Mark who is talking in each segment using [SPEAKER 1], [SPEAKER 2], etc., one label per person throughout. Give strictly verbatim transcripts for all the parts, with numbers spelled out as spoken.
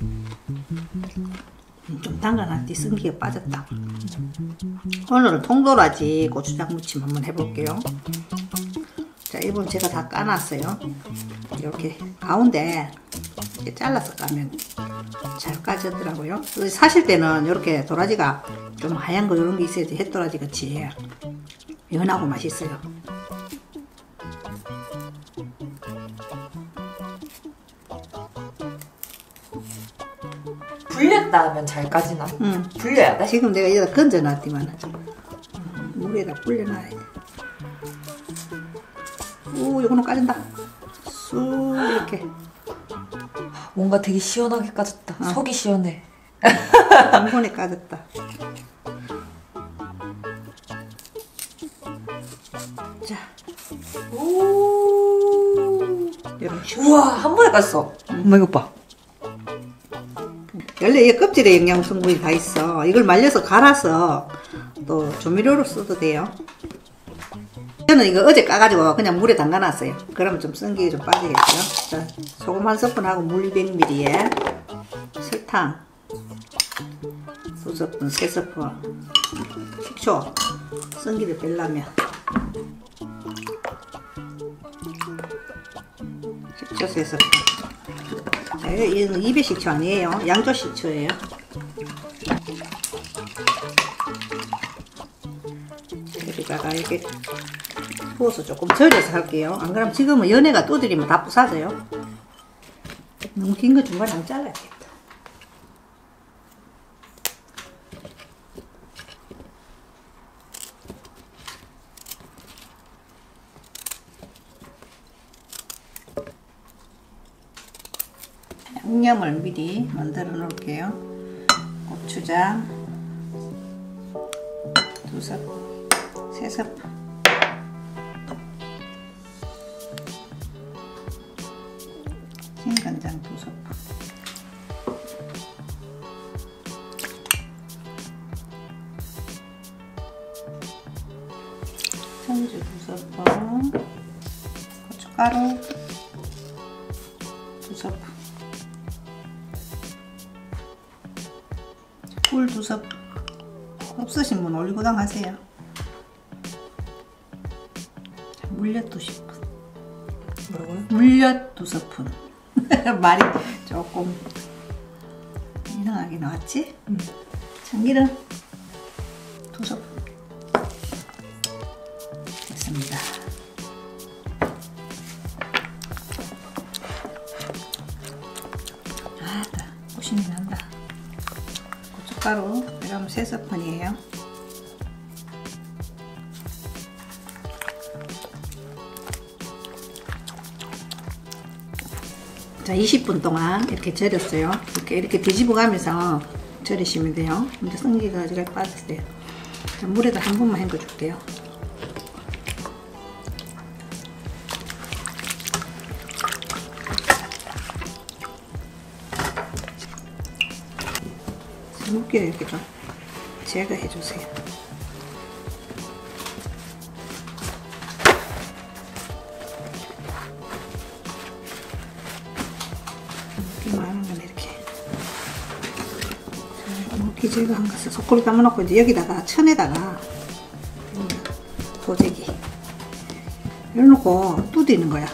[SPEAKER 1] 좀 담가놨더니 쓴기가 빠졌다. 오늘은 통도라지 고추장 무침 한번 해볼게요. 자, 이번 제가 다 까놨어요. 이렇게 가운데 이렇게 잘라서 까면 잘 까지더라고요. 사실 때는 이렇게 도라지가 좀 하얀 거 이런 게 있어야지 햇도라지 같이 연하고 맛있어요.
[SPEAKER 2] 불렸다 하면 잘 까지나?
[SPEAKER 1] 응.
[SPEAKER 2] 불려야 돼?
[SPEAKER 1] 지금 내가 여기다 건져놨지만 물에다 불려놔야 돼. 오, 이거는 까진다. 쑥 이렇게.
[SPEAKER 2] 뭔가 되게 시원하게 까졌다. 어. 속이 시원해.
[SPEAKER 1] 한 번에 까졌다. 자.
[SPEAKER 2] 오.
[SPEAKER 1] 이런 식으로.
[SPEAKER 2] 우와, 한 번에 깠어. 응. 엄마 이거 봐.
[SPEAKER 1] 원래 이 껍질에 영양 성분이 다 있어. 이걸 말려서 갈아서 또 조미료로 써도 돼요. 저는 이거 어제 까가지고 그냥 물에 담가놨어요. 그러면 좀 쓴기가 좀 빠지겠죠. 자, 소금 한 스푼하고 물 이백 밀리리터에 설탕 두 스푼, 세 스푼, 식초, 쓴기를 빼려면 식초 세 스푼. 자, 이건 입에 식초 아니에요. 양조 식초예요. 여기다가 이렇게 부어서 조금 절여서 할게요. 안 그러면 지금은 연애가 두드리면 다 부사져요. 너무 긴 거 중간에 한번 잘라야겠다. 양념을 미리 만들어 놓을게요. 고추장 두 스푼, 세 스푼, 진간장 두 스푼, 청주 두 스푼, 고춧가루 두 스푼, 꿀 두 스푼. 없으신 분 올리고당 하세요. 물엿 두 스푼.
[SPEAKER 2] 뭐라고요?
[SPEAKER 1] 물엿 두 스푼. 말이 조금 이상하게 나왔지? 음. 참기름 두 스푼. 됐습니다. 아따, 고신이 난다. 고춧가루 이러면 세 스푼이에요. 자, 이십 분 동안 이렇게 절였어요. 이렇게 이렇게 뒤집어 가면서 절이시면 돼요. 이제 성기가 잘 빠졌어요. 자, 물에다 한 번만 헹궈 줄게요. 물기를 이렇게 좀 제거해 주세요. 물기 많은 건 이렇게. 자, 물기 제거한 것을 소쿠리 담아놓고 이제 여기다가 천에다가 도제기 이래놓고 두드리는 거야.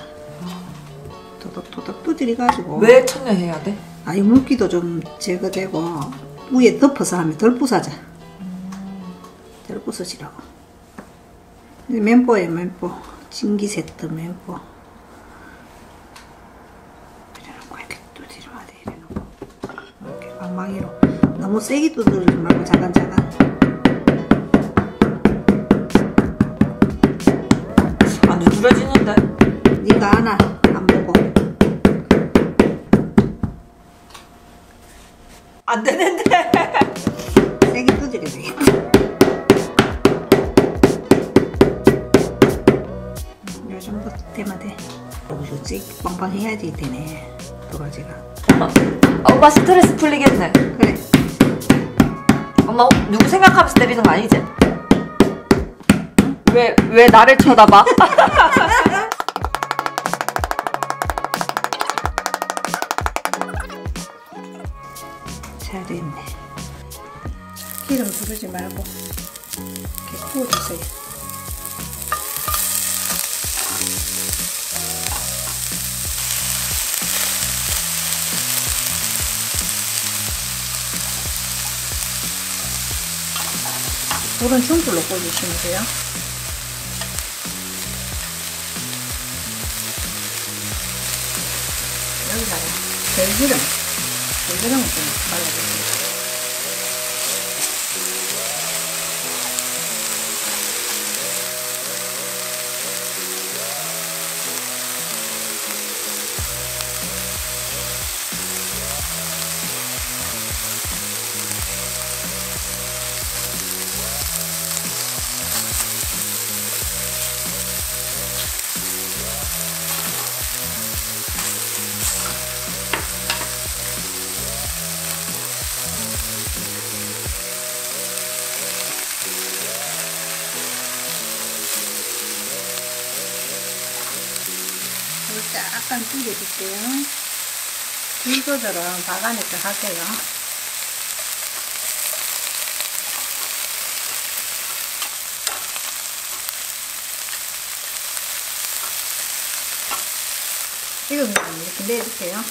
[SPEAKER 1] 도덕도덕 두드려 가지고.
[SPEAKER 2] 왜 천여해야 돼?
[SPEAKER 1] 아, 이 물기도 좀 제거되고 위에 덮어서 하면 덜 부사져. 음. 덜 부서지라고. 면보예요, 면보. 진기 세트 면보. 이래놓고 이렇게 두드려야 돼, 이래놓고. 이렇게 방망이로. 너무 세게 두드리지 말고 자간자간.
[SPEAKER 2] 안 두드러지는데?
[SPEAKER 1] 니가 아나, 안 보고.
[SPEAKER 2] 안 되는데.
[SPEAKER 1] 세게 두드려야 되겠다. 요 정도 되면 돼. 요새 빵빵해야지 되네, 도라지가.
[SPEAKER 2] 엄마, 아, 오빠 스트레스 풀리겠네.
[SPEAKER 1] 그래.
[SPEAKER 2] 엄마 누구 생각하면서 때리는 거 아니지? 왜, 왜 나를 쳐다봐?
[SPEAKER 1] 잘 됐네. 기름 두르지 말고 이렇게 구워주세요. 불은 중불로 구워주시면 돼요. 여기다가 들기름, 들기름을 좀 발라주세요. 약간 줄여줄게요. 불 조절은 박아내서 하세요. 이거 그냥 이렇게 내주세요.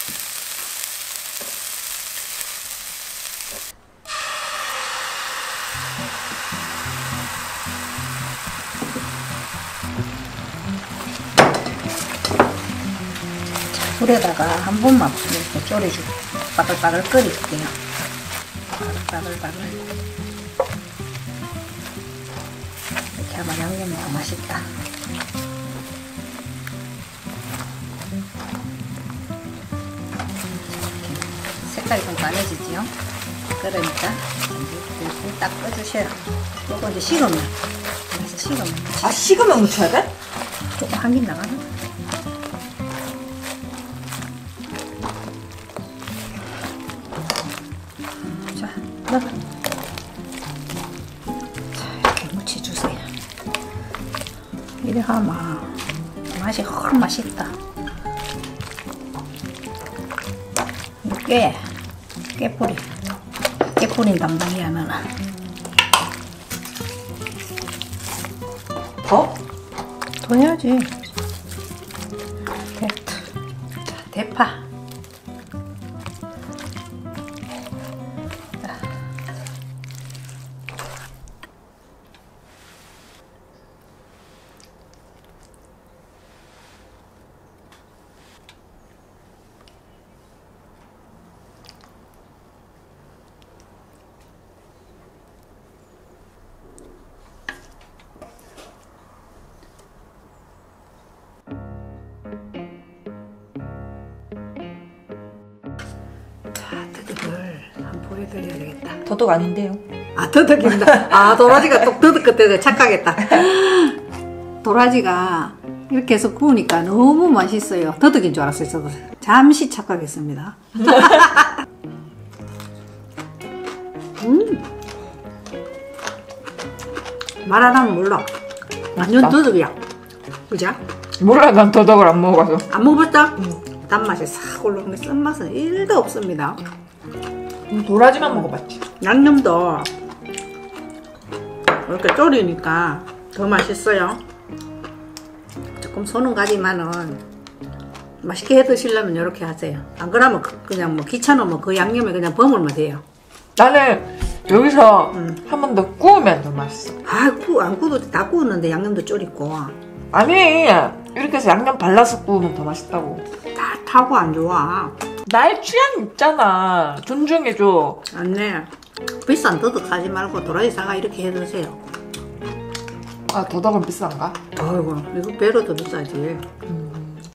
[SPEAKER 1] 불에다가 한 번만 이렇게 졸여주고 바글바글 끓일게요. 바글바글 이렇게 하면 양념이 더 맛있다. 색깔이 좀 까매지지요? 그러니까 불 딱 꺼주셔요. 요거 이제 식으면 그래서 식으면
[SPEAKER 2] 아, 식으면 묻혀야 돼?
[SPEAKER 1] 조금 한김 나가나? 자, 넣어. 자, 이렇게 묻혀주세요. 이래 하면 맛이 훨 맛있다. 깨, 깨뿌리. 깨뿌린 담당이야, 너는.
[SPEAKER 2] 더?
[SPEAKER 1] 더 해야지. 됐다. 자, 대파. 더덕을 한번 보여드려야 되겠다.
[SPEAKER 2] 더덕 아닌데요?
[SPEAKER 1] 아, 더덕입니다. 아, 도라지가 또 더덕 그때 착각했다. 도라지가 이렇게 해서 구우니까 너무 맛있어요. 더덕인 줄 알았어요. 저도 잠시 착각했습니다. 음. 말 안 하면 몰라. 완전 더덕이야. 그죠?
[SPEAKER 2] 몰라, 난 더덕을 안 먹어서.
[SPEAKER 1] 안 먹어봤다? 응. 단맛이 싹 올라오는데 쓴맛은 일도 없습니다.
[SPEAKER 2] 음, 도라지만 먹어봤지.
[SPEAKER 1] 양념도 이렇게 졸이니까 더 맛있어요. 조금 소는 가지만은 맛있게 해 드시려면 이렇게 하세요. 안 그러면 그냥 뭐 귀찮으면 그 양념에 그냥 버무리면 돼요.
[SPEAKER 2] 나는 여기서
[SPEAKER 1] 음.
[SPEAKER 2] 한 번 더 구우면 더 맛있어.
[SPEAKER 1] 아, 구, 안 구워도 다 구웠는데 양념도 졸이고.
[SPEAKER 2] 아니, 이렇게 해서 양념 발라서 구우면 더 맛있다고.
[SPEAKER 1] 다 타고 안 좋아.
[SPEAKER 2] 나의 취향 있잖아. 존중해줘.
[SPEAKER 1] 안네. 비싼 더덕 사지 말고 도라지 사가 이렇게 해 드세요.
[SPEAKER 2] 아, 더덕은 비싼가?
[SPEAKER 1] 아이고, 이거 배로 더 비싸지.
[SPEAKER 2] 음.